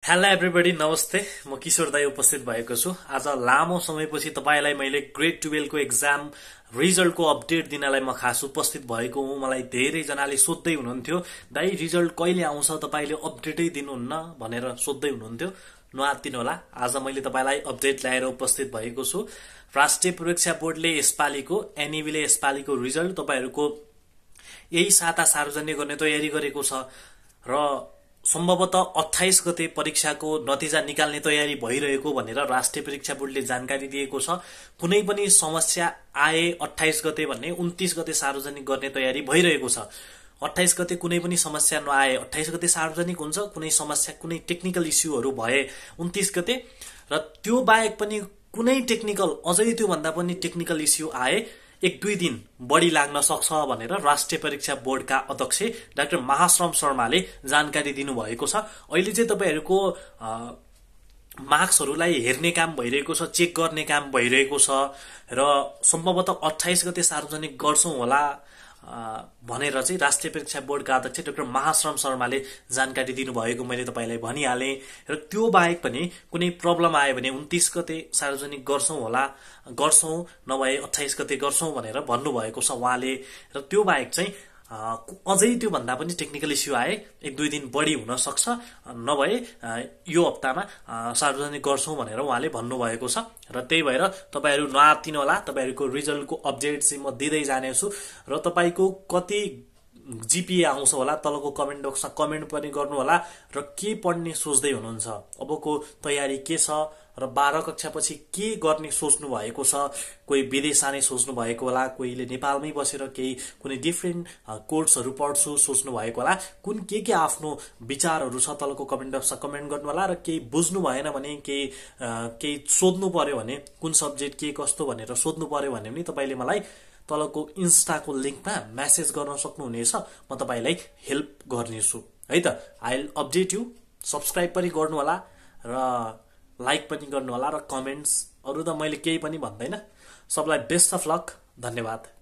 Hello everybody, नमस्ते। म किशोर दाई उपस्थित भएको छु। आज लामो समयपछि तपाईलाई मैले ग्रेड 12 को एक्जाम रिजल्टको अपडेट दिनलाई म खास उपस्थित भएको हुँ। मलाई धेरै जनाले सोध्दै हुनुहुन्थ्यो, दाई रिजल्ट कहिले आउँछ, तपाईले अपडेटै दिनुहुन्न भनेर सोध्दै हुनुहुन्थ्यो। नआत्तिनु होला, आज मैले तपाईलाई अपडेट ल्याएर उपस्थित भएको छु। राष्ट्रिय परीक्षा बोर्डले यसपालिको एनईबीले यसपालिको रिजल्ट तपाईहरुको यही साता सार्वजनिक गर्ने तयारी गरेको छ र सम्भवतः 28 गते परीक्षाको नतिजा निकाल्ने तयारी भइरहेको भनेर राष्ट्रिय परीक्षा बोर्डले जानकारी दिएको छ। कुनै पनि समस्या आए 28 गते भन्ने 29 गते सार्वजनिक गर्ने तयारी भइरहेको छ। 28 गते कुनै पनि समस्या नआए 28 गते सार्वजनिक हुन्छ। कुनै समस्या कुनै टेक्निकल इस्युहरू भए 29 गते र त्यो बाहेक पनि कुनै टेक्निकल अझै त्यो भन्दा पनि टेक्निकल इस्यु आए 1-2 दिन बढी लाग्न सक्छ भनेर राष्ट्रिय परीक्षा बोर्डका अध्यक्ष डाक्टर महाश्रम शर्माले जानकारी दिनुभएको छ। अहिले चाहिँ तपाईहरुको मार्क्सहरुलाई हेर्ने काम भइरहेको छ, चेक गर्ने काम भइरहेको छ र सम्भवतः 28 गते सार्वजनिक गर्छौं होला भनेर चाहिँ राष्ट्रिय परीक्षा बोर्डका अध्यक्ष डाक्टर महाश्रम शर्माले जानकारी दिनुभएको मैले तपाईलाई भनिहाले। र त्यो बाहेक पनि कुनै प्रब्लम आयो भने 29 गते सार्वजनिक गर्छौं होला, गर्छौं नभए 28 गते गर्छौं भनेर भन्नुभएको छ उहाँले। र त्यो बाहेक चाहिँ अझै त्यो भन्दा पनि टेक्निकल इस्यु आए 1-2 दिन बढी हुन सक्छ, नभए यो हप्तामा सार्वजनिक गर्छौं भनेर उहाँले भन्नुभएको छ। र त्यही भएर तपाईहरु नआत्तिनु होला, तपाईहरुको रिजल्टको अपडेट चाहिँ म दिँदै जाने छु र तपाईको कति जीपीए आउँछ होला तलको कमेन्ट बक्समा कमेन्ट पनि गर्नु होला र के पढ्ने सोच्दै हुनुहुन्छ, अबको तयारी के छ र 12 कक्षापछि के गर्ने सोच्नु भएको छ। कोही विदेश जाने सोच्नु भएको होला, कोहीले नेपालमै बसेर केही कुनै डिफरेन्ट कोर्सहरु पढ्छु सोच्नु भएको होला। कुन के आफ्नो विचारहरु छ तलको कमेन्ट बक्समा कमेन्ट गर्नु होला र केही बुझ्नु भएन भने केही सोध्नु पर्यो भने कुन सब्जेक्ट के कस्तो भनेर सोध्नु पर्यो भने पनि तपाईले मलाई तलको इन्स्टाको लिंकमा मेसेज गर्न सक्नुहुनेछ। म तपाईलाई हेल्प गर्नेछु है त। I will update you. Subscribe पनि गर्नु होला र लाइक पनि गर्नु होला र कमेन्ट्स अरु त मैले केही पनि भन्दैन। सबलाई बेस्ट अफ लक। धन्यवाद।